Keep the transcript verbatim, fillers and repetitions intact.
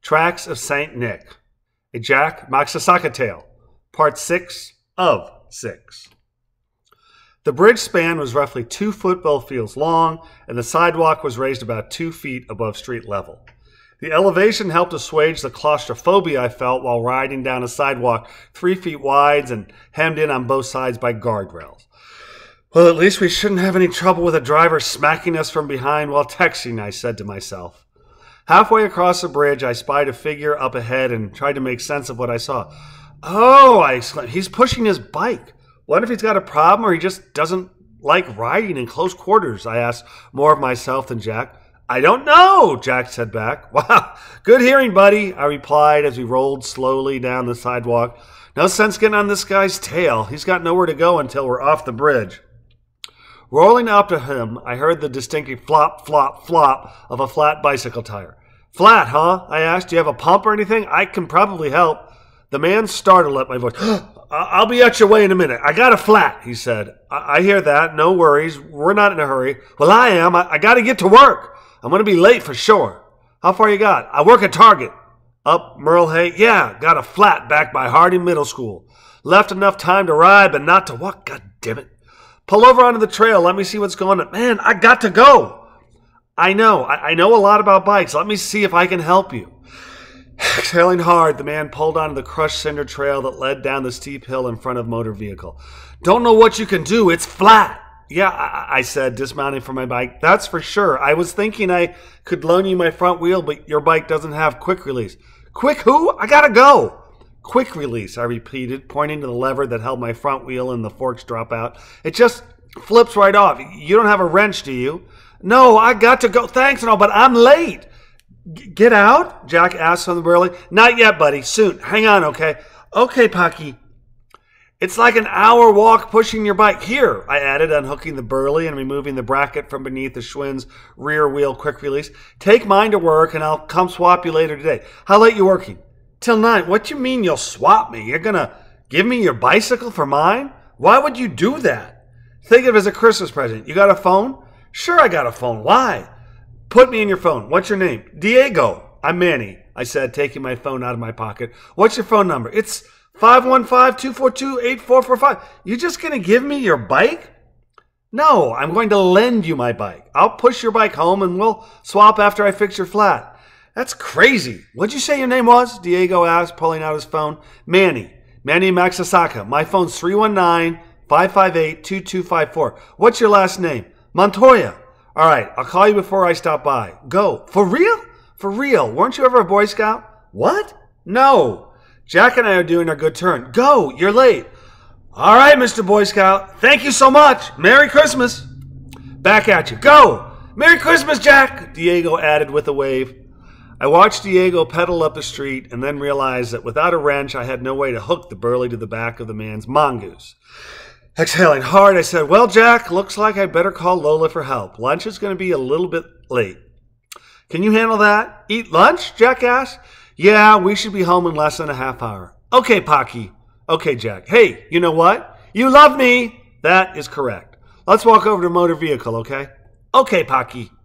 Tracks of Saint Nick, a Jack Magsasaka tale, part six of six. The bridge span was roughly two football fields long, and the sidewalk was raised about two feet above street level. The elevation helped assuage the claustrophobia I felt while riding down a sidewalk three feet wide and hemmed in on both sides by guardrails. Well, at least we shouldn't have any trouble with a driver smacking us from behind while texting, I said to myself. Halfway across the bridge, I spied a figure up ahead and tried to make sense of what I saw. Oh, I exclaimed, he's pushing his bike. What if he's got a problem or he just doesn't like riding in close quarters? I asked more of myself than Jack. I don't know, Jack said back. Wow, good hearing, buddy, I replied as we rolled slowly down the sidewalk. No sense getting on this guy's tail. He's got nowhere to go until we're off the bridge. Rolling up to him, I heard the distinctive flop, flop, flop of a flat bicycle tire. Flat, huh? I asked. Do you have a pump or anything? I can probably help. The man startled at my voice. I'll be at your way in a minute. I got a flat, he said. I, I hear that. No worries. We're not in a hurry. Well, I am. I, I got to get to work. I'm going to be late for sure. How far you got? I work at Target. Up Merle Yeah, got a flat back by Harding Middle School. Left enough time to ride, but not to walk. God damn it. Pull over onto the trail. Let me see what's going on. Man, I got to go. I know. I, I know a lot about bikes. Let me see if I can help you. Exhaling hard, the man pulled onto the crushed cinder trail that led down the steep hill in front of motor vehicle. Don't know what you can do. It's flat. Yeah, I, I said, dismounting from my bike. That's for sure. I was thinking I could loan you my front wheel, but your bike doesn't have quick release. Quick who? I gotta go. Quick release, I repeated, pointing to the lever that held my front wheel and the forks drop out. It just flips right off. You don't have a wrench, do you? No, I got to go. Thanks and all, but I'm late. G- get out? Jack asked from the burly. Not yet, buddy. Soon. Hang on, okay? Okay, Pocky. It's like an hour walk pushing your bike. Here, I added, unhooking the burly and removing the bracket from beneath the Schwinn's rear wheel quick release. Take mine to work and I'll come swap you later today. How late you working? Till nine. What you mean you'll swap me? You're going to give me your bicycle for mine? Why would you do that? Think of it as a Christmas present. You got a phone? Sure, I got a phone. Why? Put me in your phone. What's your name? Diego. I'm Manny, I said, taking my phone out of my pocket. What's your phone number? It's five one five, two four two, eight four four five. You just going to give me your bike? No, I'm going to lend you my bike. I'll push your bike home and we'll swap after I fix your flat. That's crazy. What'd you say your name was? Diego asked, pulling out his phone. Manny. Manny Magsasaka. My phone's three one nine, five five eight, two two five four. What's your last name? Montoya. All right, I'll call you before I stop by. Go. For real? For real. Weren't you ever a Boy Scout? What? No. Jack and I are doing our good turn. Go. You're late. All right, Mister Boy Scout. Thank you so much. Merry Christmas. Back at you. Go. Merry Christmas, Jack, Diego added with a wave. I watched Diego pedal up the street and then realized that without a wrench, I had no way to hook the burly to the back of the man's mongoose. Exhaling hard, I said, well, Jack, looks like I better call Lola for help. Lunch is going to be a little bit late. Can you handle that? Eat lunch? Jack asked. Yeah, we should be home in less than a half hour. Okay, Pocky. Okay, Jack. Hey, you know what? You love me. That is correct. Let's walk over to motor vehicle, okay? Okay, Pocky.